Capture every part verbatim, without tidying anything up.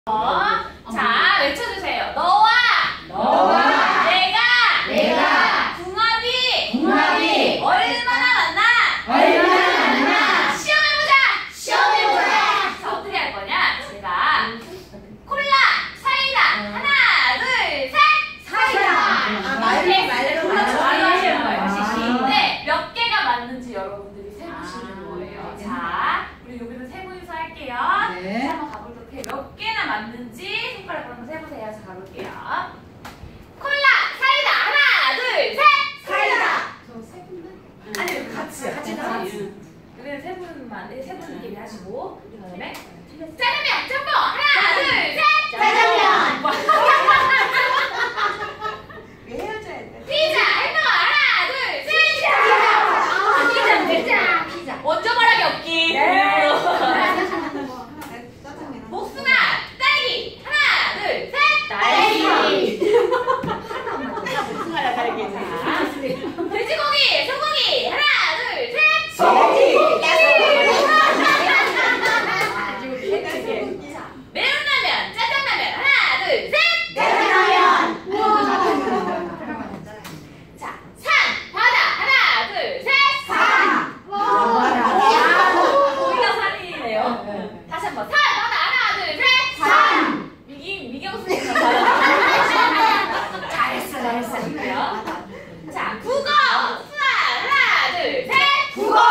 어? 자, 외쳐주세요. 너와 너와 내가 내가 궁합이 궁합이 얼마나 맞나? 얼마나 많나 시험해보자. 시험해보자. 자, 어떻게 할 거냐? 제가 콜라, 사이다. 하나, 둘, 셋. 사이다. 아, 말로, 말로 말로, 말로 하시는 거예요. 아. 근데 몇 개가 맞는지 여러분들이 세보시는 거예요. 자, 우리 여기서 세 분이서 할게요. 네. 자, 한번 가볼게요. 몇 개나 맞는지 손가락으로 한번 세보세요. 자, 가볼게요. 콜라, 사이다. 하나, 둘, 셋. 사이다. 저세 분만? 아니, 같이. 같이 다 같이. 여기는 세 분만, 네, 세 분끼리 하시고. 그 다음에 짜장면, 짬뽕. 하나, 둘, 셋. 짜장면. 왜 헤어져야 돼? 피자, 햄버거. 하나, 둘, 셋. 아, 피자, 피자, 피자. 먼저 말하기 없기. 네. 짜장면. 복숭아, 딸기. 하나, 둘, 셋. 딸기. 복숭아랑 딸기. 돼지고기, 소고기. 하나, 둘, 셋. 소고기. 매운라면, 짜장라면. 하나, 둘, 셋. 짜장면. 자, 산, 바다. 하나, 둘, 셋. 산. 거기가 산이네요. 다시 한번. 산, 바다. 하나, 둘, 셋. 산. 미기, 미경수 씨가 바다. 잘했어, 잘했어. 자, 국어, 수학. 하나, 둘, 셋. 국어.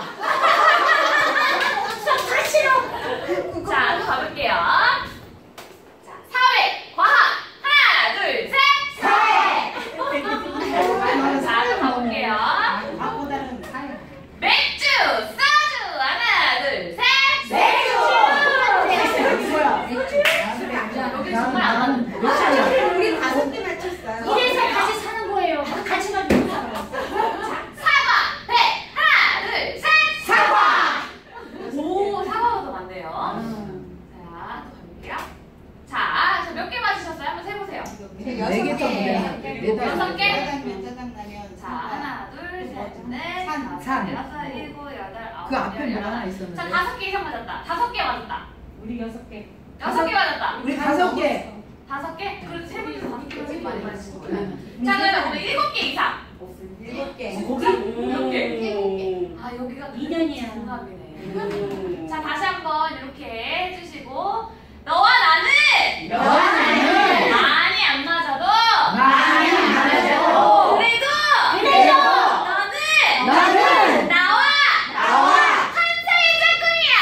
수학 싫어. 자, 또 가볼게요. 자, 사회, 과학. 하나, 둘, 셋. 사회. 자, 또 가볼게요. 밥보다는 사이. 맥주, 소주. 하나, 둘, 셋. 맥주. 뭐야? 여기 정말 안 맞는데. 우리 다섯 개 맞췄어요. 이래서 같이 사는 거예요. 같이 맞는 거. 자, 사과, 배. 하나, 둘, 셋. 사과. 오, 사과가 더 많네요. 자, 또 가볼게요. 자, 몇 개 맞으셨어요? 한번 세보세요. 여섯 개. 여섯 개? 짜장면, 짜장라면. 자, 하나, 둘, 셋, 넷, 산, 다섯, 산. 여섯, 일곱, 여덟, 아홉, 그 앞에 열, 뭐 열하나. 하나 있었는데. 자, 다섯 개 이상 맞았다. 다섯 개 맞았다. 우리 여섯 개. 여섯 개 맞았다. 우리 다섯 개. 다섯 개? 그래도 세 분이서 다섯 개가 제일 많이 맞으신 거예요. 자, 그러면 오늘 일곱 개 이상. 일곱 개. 고기. 몇 개? 아, 여기가 이 년이야. 중학이네. 자, 다시 한번 이렇게 해주시고. 너와 나는 너와 나는 많이 안 맞아도 많이 안 맞아도 그래도 그래도 너는 너는 나와 나와 한사의 짝꿍이야.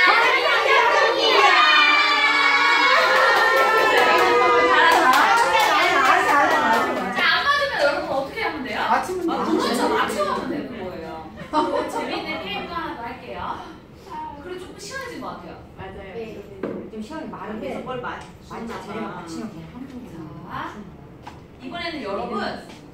자, 안 맞으면 여러분 어떻게 하면 돼요? 아침은 아, 그렇죠. 맞춰가면 되는 거예요. 그리고 재밌는 게임도 하나 더 할게요. 그리고 조금 시원해진 것 같아요. 맞아요. 좀 시간이 많은데 그래서 뭘 맞? 맞지? 재료만 맞추면 그냥 한 번에 자, 이번에는 여러분